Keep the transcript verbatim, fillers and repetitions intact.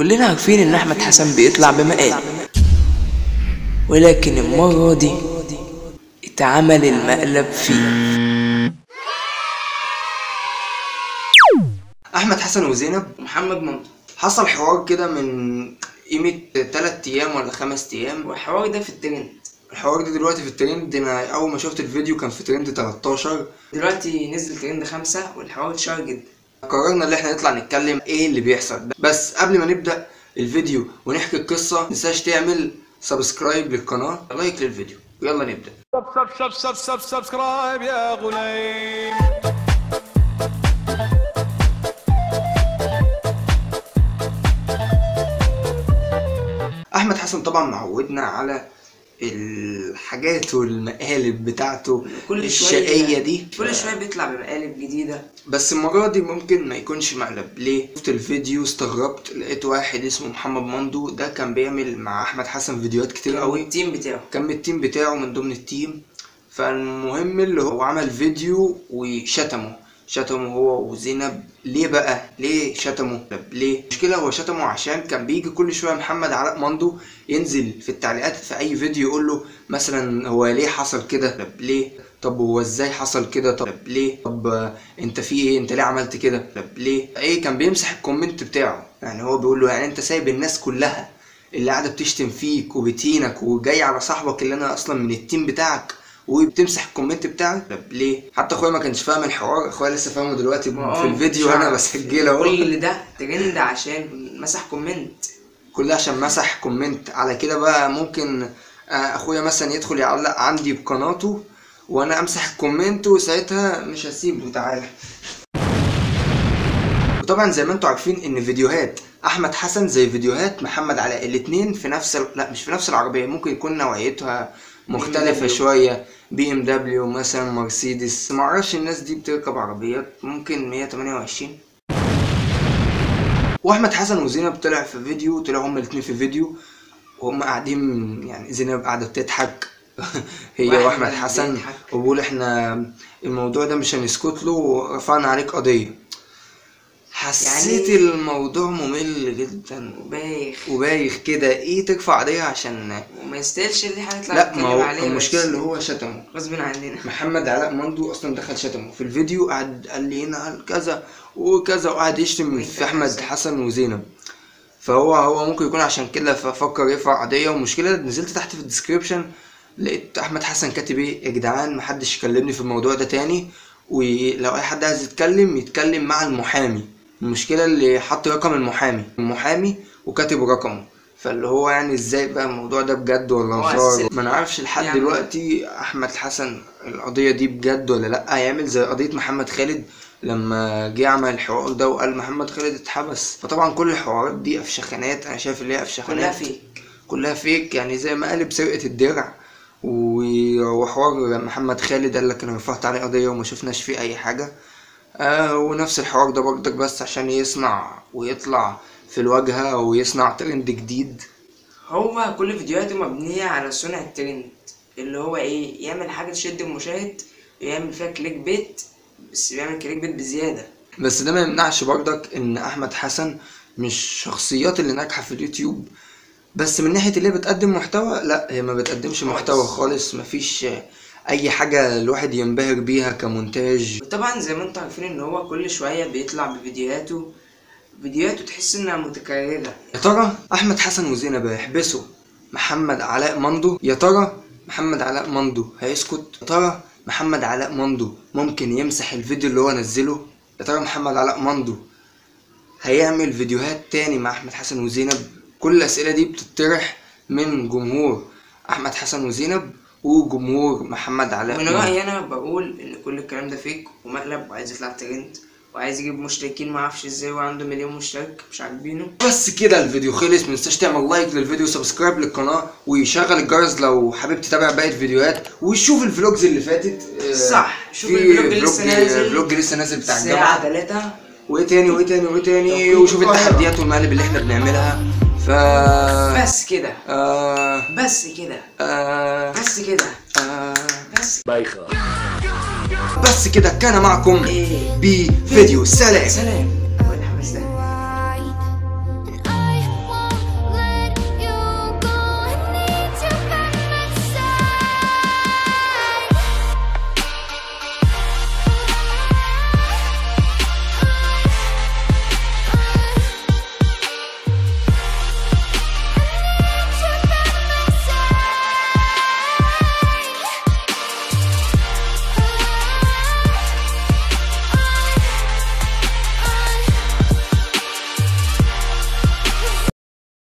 كلنا عارفين ان احمد حسن بيطلع بمقالب، ولكن المرة دي اتعمل المقلب فيه. احمد حسن وزينب محمد ممدوح حصل حوار كده من قيمة تلات ايام ولا خمس ايام، والحوار ده في الترند. الحوار ده دلوقتي في الترند. انا اول ما شفت الفيديو كان في ترند تلتاشر، دلوقتي نزل ترند خمسة والحوار اتشهر جدا. قررنا ان احنا نطلع نتكلم ايه اللي بيحصل. بس قبل ما نبدأ الفيديو ونحكي القصة متنساش تعمل سبسكرايب للقناة، لايك للفيديو، ويلا نبدأ. سب سب سب سب سب سبسكرايب يا غليم. احمد حسن طبعا معودنا على الحاجات والمقالب بتاعته كل الشقية دي، كل شوية بيطلع بمقالب جديدة. بس المرة دي ممكن ما يكونش مقلب. ليه؟ شفت الفيديو استغربت، لقيت واحد اسمه محمد ممدوح، ده كان بيعمل مع احمد حسن فيديوهات كتير قوي، التيم بتاعه كان من التيم بتاعه من ضمن التيم. فالمهم اللي هو عمل فيديو وشتمه شتمه هو وزينب. ليه بقى؟ ليه شتمه؟ ليه؟ المشكلة هو شتمه عشان كان بيجي كل شوية محمد علاء مندو ينزل في التعليقات في أي فيديو يقول له مثلا هو ليه حصل كده؟ طب ليه؟ طب هو ازاي حصل كده؟ طب ليه؟ طب آه انت في ايه؟ انت ليه عملت كده؟ طب ليه؟ ايه كان بيمسح الكومنت بتاعه، يعني هو بيقول له يعني انت سايب الناس كلها اللي قاعدة بتشتم فيك وبتهينك وجاي على صاحبك اللي انا اصلا من التيم بتاعك وبتمسح الكومنت بتاعك؟ طب ليه؟ حتى اخويا ما كانش فاهم الحوار، اخويا لسه فاهمه دلوقتي في الفيديو انا بسجله اهو. كل ده ترند عشان مسح كومنت، كل ده عشان مسح كومنت. على كده بقى ممكن اخويا مثلا يدخل يعلق عندي بقناته وانا امسح الكومنت وساعتها مش هسيبه. تعالى. وطبعا زي ما انتوا عارفين ان فيديوهات احمد حسن زي فيديوهات محمد علاء، الاتنين في نفس ال... لا مش في نفس العربيه، ممكن يكون نوعيتها مختلفه شويه، بي ام دبليو مثلا، مرسيدس، معرفش الناس دي بتركب عربيات، ممكن مية وتمانية وعشرين. واحمد حسن وزينب طلع في فيديو، طلعوا هما الاتنين في فيديو وهم قاعدين، يعني زينب قاعده بتضحك هي واحمد حسن، وبقول احنا الموضوع ده مش هنسكت له ورفعنا عليك قضيه. حسيت يعني الموضوع ممل جدا وبايخ وبايخ كده. ايه ترفع قضيه عشان وما يستاهلش اللي احنا نطلع لا؟ ما هو عليه. المشكله اللي هو شتمه غصب عننا. محمد علاء مندو اصلا دخل شتمه في الفيديو، قعد قال لي هنا قال كذا وكذا، وقعد يشتم في احمد حسن وزينب. فهو هو ممكن يكون عشان كده ففكر يرفع قضيه. والمشكله نزلت تحت في الديسكريبشن لقيت احمد حسن كاتب ايه: يا جدعان محدش يكلمني في الموضوع ده تاني، ولو اي حد عايز يتكلم يتكلم مع المحامي. المشكله اللي حط رقم المحامي المحامي وكاتب رقمه، فاللي هو يعني ازاي بقى الموضوع ده بجد ولا هزار؟ ما نعرفش لحد يعني دلوقتي احمد حسن القضيه دي بجد ولا لا. هيعمل زي قضيه محمد خالد لما جه عمل الحوار ده وقال محمد خالد اتحبس. فطبعا كل الحوارات دي افشخانات، انا شايف اللي هي افشخانات كلها فيك كلها فيك، يعني زي ما قالب سرقه الدرع. وحوار محمد خالد قال لك انا رفعت عليه قضيه وما شفناش فيه اي حاجه. آه ونفس الحوار ده برضك بس عشان يصنع ويطلع في الواجهه ويصنع ترند جديد. هو كل فيديوهاته مبنيه على صنع الترند، اللي هو ايه؟ يعمل حاجه تشد المشاهد، يعمل فيها كليك بيت، بس بيعمل كليك بيت بزياده. بس ده ما يمنعش برضك ان احمد حسن مش شخصيات اللي ناجحه في اليوتيوب، بس من ناحيه اللي هي بتقدم محتوى، لا هي ما بتقدمش محتوى خالص. مفيش اي حاجه الواحد ينبهر بيها كمونتاج. وطبعا زي ما انتم عارفين ان هو كل شويه بيطلع بفيديوهاته فيديوهاته تحس انها متكرره. يا ترى احمد حسن وزينب هيحبسوا محمد علاء مندو؟ يا ترى محمد علاء مندو هيسكت؟ يا ترى محمد علاء مندو ممكن يمسح الفيديو اللي هو نزله؟ يا ترى محمد علاء مندو هيعمل فيديوهات تاني مع احمد حسن وزينب؟ كل الاسئله دي بتطرح من جمهور احمد حسن وزينب وجمهور محمد علاء. من رأيي انا بقول ان كل الكلام ده فيك ومقلب، وعايز يطلع ترند وعايز يجيب مشتركين، ما اعرفش ازاي وعنده مليون مشترك مش عاجبينه. بس كده الفيديو خلص. متنساش تعمل لايك للفيديو وسبسكرايب للقناه ويشغل الجرس لو حابب تتابع باقي الفيديوهات، وشوف الفلوجز اللي فاتت. صح، شوف الفلوج اللي لسه نازل، فلوج لسه نازل بتاع الجامعه الساعه تلاتة، وايه تاني وايه تاني وايه تاني، وشوف التحديات والمقالب اللي احنا بنعملها. ف بس كده آه... بس كده آه... بس كده آه... بس بايخه بس كده كان معكم إيه؟ بفيديو. سلام سلام.